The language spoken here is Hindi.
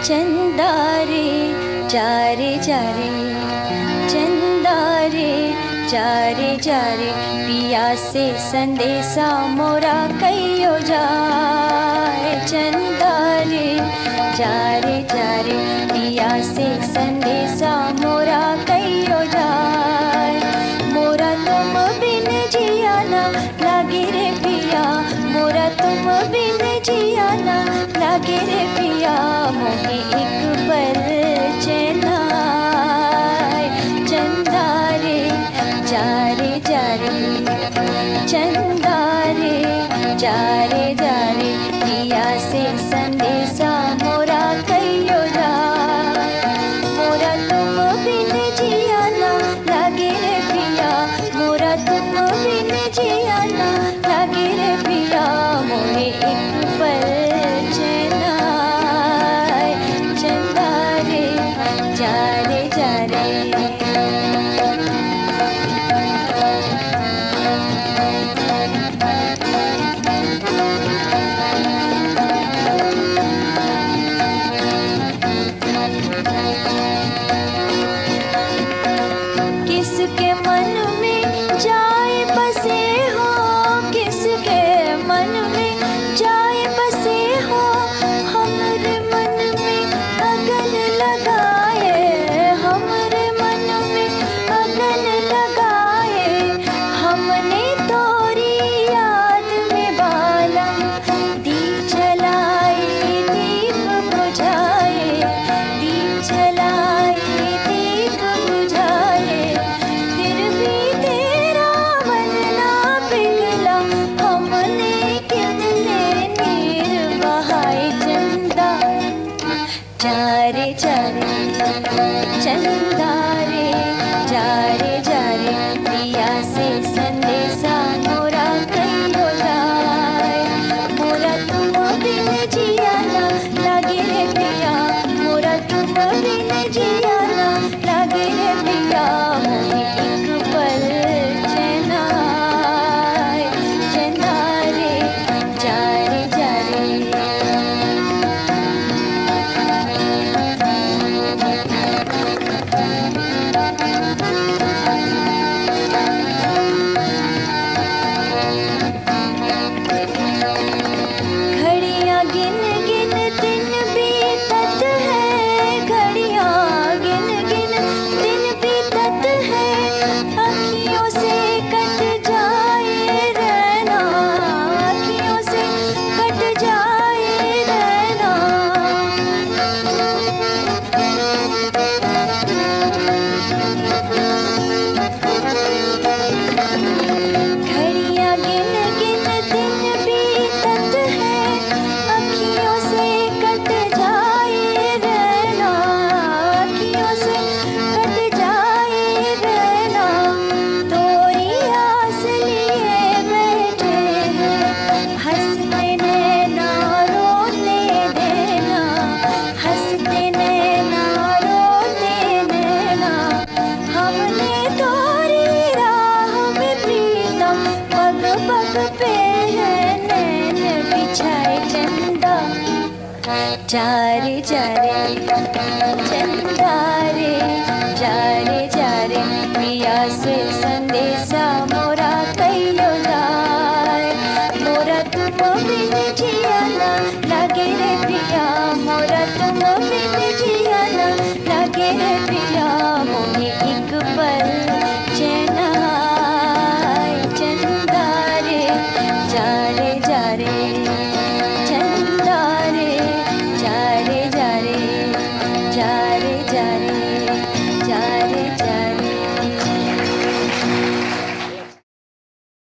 चंदा रे जारे जारे, चंदा रे जारे जारे, पिया से संदेशा मोरा कहियो जाए। चंदा रे जारे जारे, पिया से संदेशा मोरा कहियो जाए। मोरा तुम बिन जिया ना लागे रे पिया, मोरा तुम बिन जिया ना लागे रे पिया, मोहे एक पल चैन आए। चंदा रे जारे जारे, चंदा रे जारे जारे, पिया से संदेशा मोरा कहियो जाए। मोरा तुम बिन जिया ना लागे रे पिया, मोरा तुम बिन जिया ना लागे रे पिया, मोहे एक पल चैन आए। चंदा रे जारे जारे, किसके मन में जाए बसे हो, किसके मन में जाए बसे हो, हमरे मन में अगन लगाए, हमरे मन में अगन लगाए। हमने तोरी याद में बालम दीप जलाए, दीप बुझाए, दीप जलाए, दीप बुझाए। फिर भी तेरा मन ना पिघला, हमने कितने नीर बहाए। चंदा जारे जारे, चंदा रे जारे जारे, पिया से संदेशा मोरा कहियो जाए। मोरा तुम बिन जिया ना लागे रे पिया, मोरा तुम बिन जिया ना लागे रे पिया, मोहे एक पल चैन आए। चंदा रे जारे जारे, घड़ियाँ गिन गिन दिन बीतत है, घड़ियाँ गिन गिन दिन बीतत है। अखियों से कट जाए रहना, अखियों से कट जाए रहना। घड़ियाँ गिन गिन दिन बीतत है, अखियों से कट जाए रहना, अखियों से कट जाए रहना। तोरी आस लिए बैठे हैं, हंसते नैना रोने देना, हंसते नैना रोने देना। हमने तोरी राह में प्रीतम पग पग पे है नैन बिछाए। चंदा जारे जारे, चंदा रे जारे जारे, पिया से संदेशा मोरा कहियो जाए। मोरा तुम बिन जिया ना लागे रे पिया, मोरा तुम बिन जिया ना लागे रे पिया, मोहे एक पल चैन आए। चंदा रे जारे जारे।